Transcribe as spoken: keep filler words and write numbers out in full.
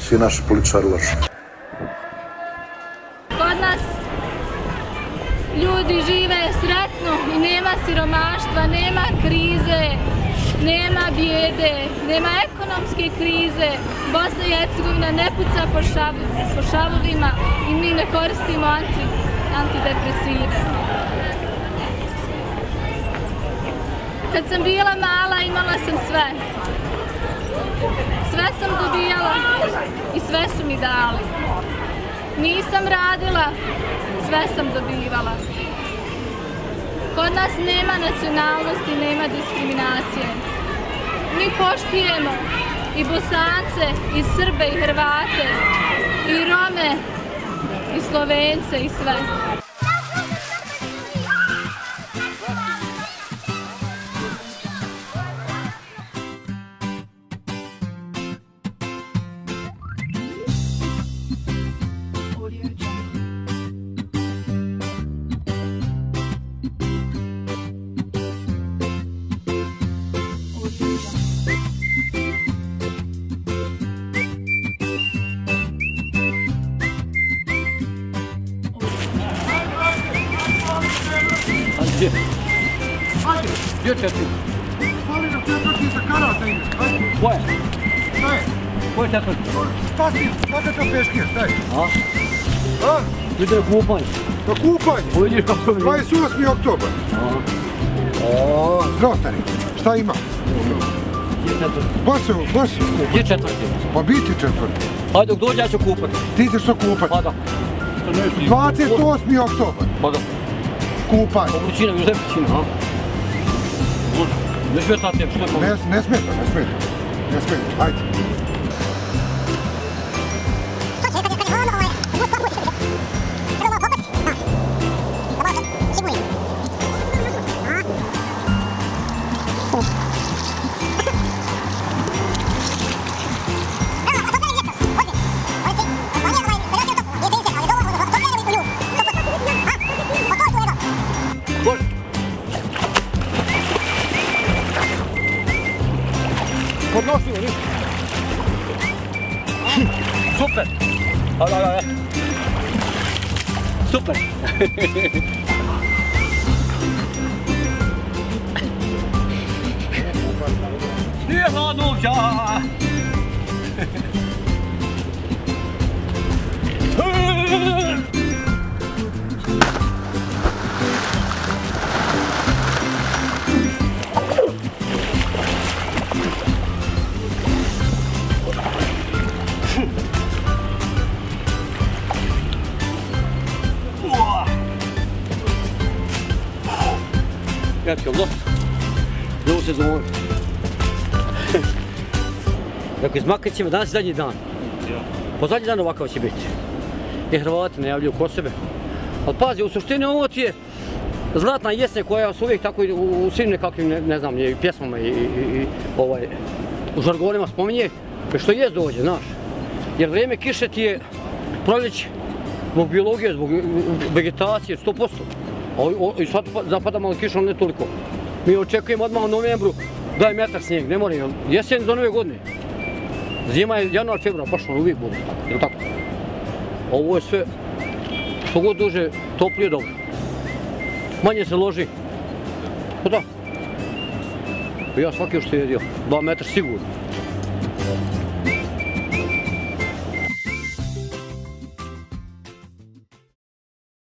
svi naši političari lažu. Kod nas ljudi žive sretno i nema siromaštva, nema krize, nema bijede, nema ekonomske krize. Bosna i Hercegovina ne puca po šavovima i mi ne koristimo antidepresive. Kad sam bila mala imala sam sve. Sve sam dobijala i sve su mi dali. Nisam radila, sve sam dobivala. Kod nas nema nacionalnosti, nema diskriminacije. Mi poštujemo i Bosance, i Srbe, i Hrvate, i Rome, i Slovence, i sve. Gdje? Gdje četiri? Fali nam četvrti za karata ide. Koje? Šta je? Koje četvrti? Spasi, kakakav peškir, šta je? A? A? Ide na kupanje. Na kupanje? Pa vidiš kako je. dvadeset osmi oktobar. A? O, zdravo stari. Šta ima? Gdje četvrti? Baš se, baš se kupati. Gdje četvrti? Pa biti četvrti. Hajde dok dođe ja ću kupati. Ti ćeš to kupati? Pa da. dvadeset osmi oktobar. Pa da. Kupanje. Obručina, još zemljičina, a? Ne smeta tebi, što je pomoći? Ne, ne smeta, ne smeta. Ne smeta, hajde. Podnosi li? Super! Hajde, hajde, hajde. Super! Nije hladno ovdje! Kratko, lost. Novu sezonu. Dakle, izmakat ćemo, danas je zadnji dan. Po zadnji dan ovakav će biti. I Hrvati najavljuju kod sebe. Ali pazi, u suštini ovo ti je zlatna jesen koja se uvijek tako u svim nekakvim, ne znam, i pjesmama i u žargonima spominje, što jest dođe, znaš. Jer vrijeme kiše ti je proljeće, zbog biologije, zbog vegetacije, sto posto. I sad zapada malo kiša, ali ne toliko. Mi očekujemo odmah u novembru da je metar snijeg, ne mora, jesen do nove godine. Zima je januar, februar, baš ono uvijek bude, jel' tako? Ovo je sve, što god duže, toplije dobro. Manje se loži. Pa da. Ja svaki još se jedio, dva metra sigurno.